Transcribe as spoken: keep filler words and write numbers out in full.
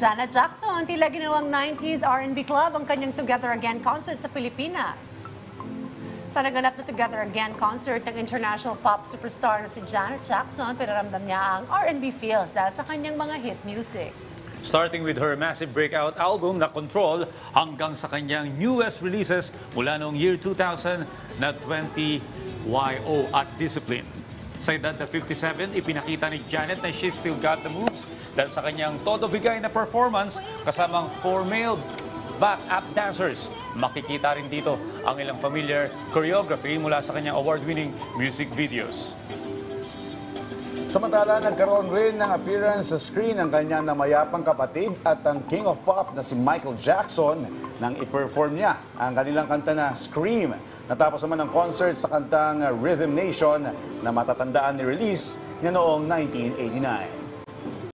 Janet Jackson, tila ginawang nineties R and B club ang kanyang Together Again concert sa Pilipinas. Sa naganap na Together Again concert ng international pop superstar na si Janet Jackson, pinaramdam niya ang R and B feels dahil sa kanyang mga hit music. Starting with her massive breakout album na Control hanggang sa kanyang newest releases mula noong year two thousand na twenty Y O at Discipline. Sa edad na fifty-seven, ipinakita ni Janet na she still got the moves dahil sa kanyang todo bigay na performance kasamang four male back-up dancers. Makikita rin dito ang ilang familiar choreography mula sa kanyang award-winning music videos. Samantala, nagkaroon rin ng appearance sa screen ang kanyang namayapang kapatid at ang King of Pop na si Michael Jackson nang i-perform niya ang kanilang kanta na Scream. Natapos naman ang concert sa kantang Rhythm Nation na matatandaan ni release niya noong nineteen eighty-nine.